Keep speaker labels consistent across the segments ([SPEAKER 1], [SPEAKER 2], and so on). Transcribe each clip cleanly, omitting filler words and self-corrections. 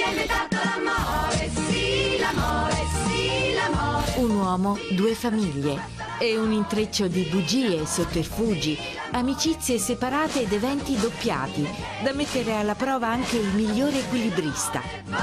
[SPEAKER 1] inventato l'amore, sì, l'amore, sì, l'amore.
[SPEAKER 2] Un uomo, due famiglie e un intreccio di bugie, sotterfugi, amicizie separate ed eventi doppiati, da mettere alla prova anche il migliore equilibrista.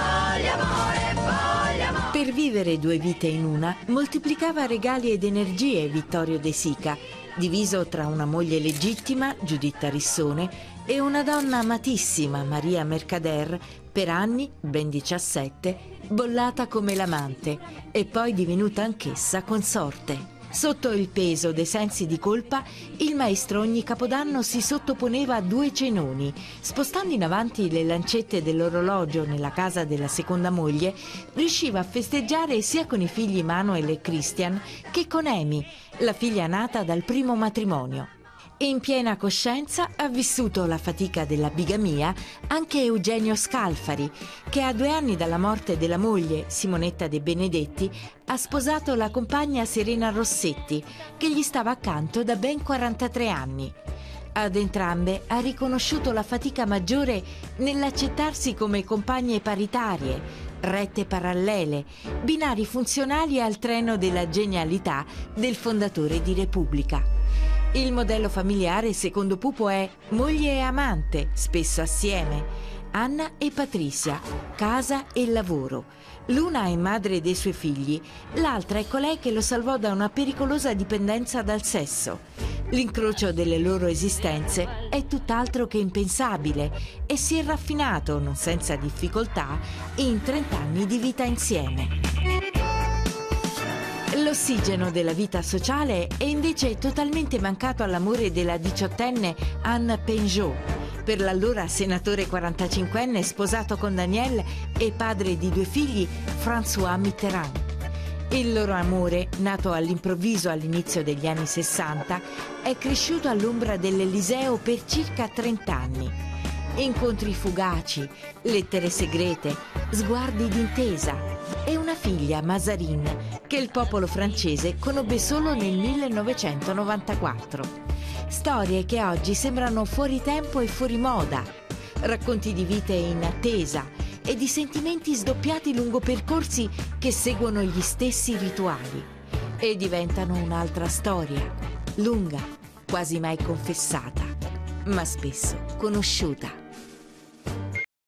[SPEAKER 2] Per vivere due vite in una, moltiplicava regali ed energie Vittorio De Sica, diviso tra una moglie legittima, Giuditta Rissone, e una donna amatissima, Maria Mercader, per anni, ben 17, bollata come l'amante e poi divenuta anch'essa consorte. Sotto il peso dei sensi di colpa, il maestro ogni capodanno si sottoponeva a 2 cenoni. Spostando in avanti le lancette dell'orologio nella casa della seconda moglie, riusciva a festeggiare sia con i figli Manuel e Christian che con Amy, la figlia nata dal primo matrimonio. In piena coscienza ha vissuto la fatica della bigamia anche Eugenio Scalfari, che a 2 anni dalla morte della moglie, Simonetta De Benedetti, ha sposato la compagna Serena Rossetti, che gli stava accanto da ben 43 anni. Ad entrambe ha riconosciuto la fatica maggiore nell'accettarsi come compagne paritarie, rette parallele, binari funzionali al treno della genialità del fondatore di Repubblica. Il modello familiare, secondo Pupo, è moglie e amante, spesso assieme, Anna e Patricia, casa e lavoro. L'una è madre dei suoi figli, l'altra è colei che lo salvò da una pericolosa dipendenza dal sesso. L'incrocio delle loro esistenze è tutt'altro che impensabile e si è raffinato, non senza difficoltà, in 30 anni di vita insieme. L'ossigeno della vita sociale è invece totalmente mancato all'amore della 18enne Anne Penjot, per l'allora senatore 45enne sposato con Danielle e padre di 2 figli, François Mitterrand. Il loro amore, nato all'improvviso all'inizio degli anni 60, è cresciuto all'ombra dell'Eliseo per circa 30 anni. Incontri fugaci, lettere segrete, sguardi d'intesa e una figlia, Mazarine, che il popolo francese conobbe solo nel 1994. Storie che oggi sembrano fuori tempo e fuori moda, racconti di vite in attesa e di sentimenti sdoppiati lungo percorsi che seguono gli stessi rituali e diventano un'altra storia, lunga, quasi mai confessata, ma spesso conosciuta.